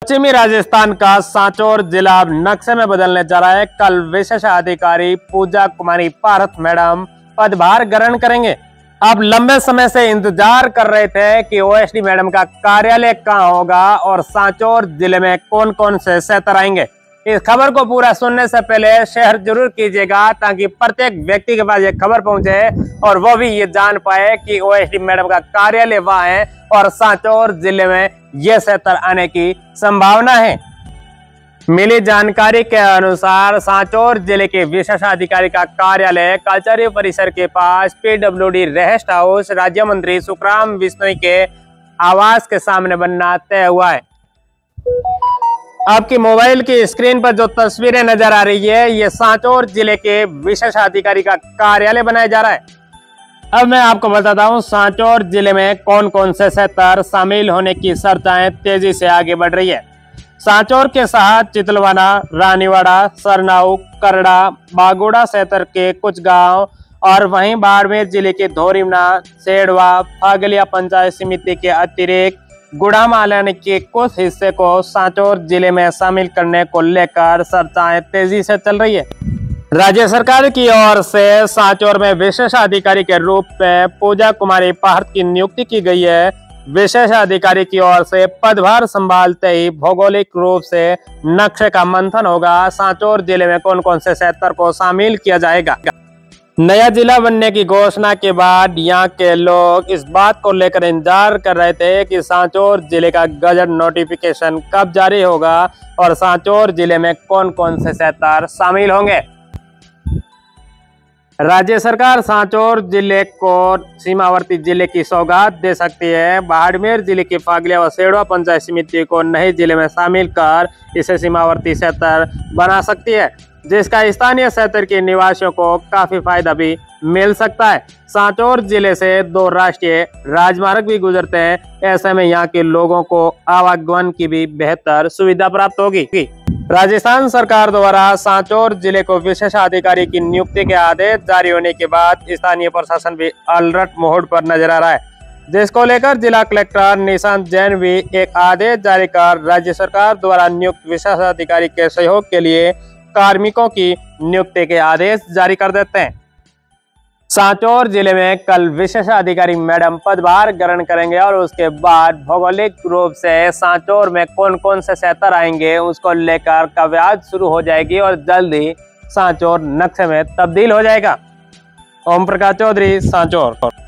पश्चिमी राजस्थान का सांचौर जिला अब नक्शे में बदलने जा रहा है। कल विशेष अधिकारी पूजा कुमारी पारथ मैडम पदभार ग्रहण करेंगे। अब लंबे समय से इंतजार कर रहे थे कि ओएसडी मैडम का कार्यालय कहां होगा और सांचौर जिले में कौन कौन से सेक्टर आएंगे। इस खबर को पूरा सुनने से पहले शेयर जरूर कीजिएगा ताकि प्रत्येक व्यक्ति के पास ये खबर पहुंचे और वो भी ये जान पाए कि ओएसडी मैडम का कार्यालय वहां है और सांचौर जिले में ये सेक्टर आने की संभावना है। मिली जानकारी के अनुसार सांचौर जिले के विशेष अधिकारी का कार्यालय कचहरी परिसर के पास पीडब्ल्यूडी रेस्ट हाउस राज्य मंत्री सुखराम बिश्नोई के आवास के सामने बनना तय हुआ है। आपकी मोबाइल की स्क्रीन पर जो तस्वीरें नजर आ रही है ये सांचौर जिले के विशेष अधिकारी का कार्यालय बनाया जा रहा है। अब मैं आपको बताता हूँ सांचौर जिले में कौन कौन से सेक्टर शामिल होने की चर्चाएं तेजी से आगे बढ़ रही है। सांचौर के साथ चितलवाना, रानीवाड़ा, सरनाऊ, करड़ा, बागोड़ा सेक्टर के कुछ गांव और वहीं बाड़मेर जिले के धोरीमना, सेड़वा, फागलिया पंचायत समिति के अतिरिक्त गुड़ामालन के कुछ हिस्से को सांचौर जिले में शामिल करने को लेकर चर्चाएं तेजी से चल रही है। राज्य सरकार की ओर से सांचौर में विशेष अधिकारी के रूप में पूजा कुमारी पारथ की नियुक्ति की गई है। विशेष अधिकारी की ओर से पदभार संभालते ही भौगोलिक रूप से नक्शे का मंथन होगा। सांचौर जिले में कौन कौन से सेक्टर को शामिल किया जाएगा। नया जिला बनने की घोषणा के बाद यहाँ के लोग इस बात को लेकर इंतजार कर रहे थे कि सांचौर जिले का गजट नोटिफिकेशन कब जारी होगा और सांचौर जिले में कौन कौन से सेक्टर शामिल होंगे। राज्य सरकार सांचौर जिले को सीमावर्ती जिले की सौगात दे सकती है। बाड़मेर जिले की फागलिया व सेड़वा पंचायत समिति को नए जिले में शामिल कर इसे सीमावर्ती सेक्टर बना सकती है, जिसका स्थानीय क्षेत्र के निवासियों को काफी फायदा भी मिल सकता है। सांचौर जिले से 2 राष्ट्रीय राजमार्ग भी गुजरते हैं, ऐसे में यहाँ के लोगों को आवागमन की भी बेहतर सुविधा प्राप्त होगी। राजस्थान सरकार द्वारा सांचौर जिले को विशेष अधिकारी की नियुक्ति के आदेश जारी होने के बाद स्थानीय प्रशासन भी अलर्ट मोड पर नजर आ रहा है, जिसको लेकर जिला कलेक्टर निशांत जैन भी एक आदेश जारी कर राज्य सरकार द्वारा नियुक्त विशेष अधिकारी के सहयोग के लिए कार्मिकों की नियुक्ति के आदेश जारी कर देते हैं। सांचौर जिले में कल विशेष अधिकारी मैडम पदभार ग्रहण करेंगे और उसके बाद भौगोलिक रूप से सांचौर में कौन कौन से सेक्टर आएंगे उसको लेकर कवायद शुरू हो जाएगी और जल्द ही सांचौर नक्शे में तब्दील हो जाएगा। ओम प्रकाश चौधरी, सांचौर।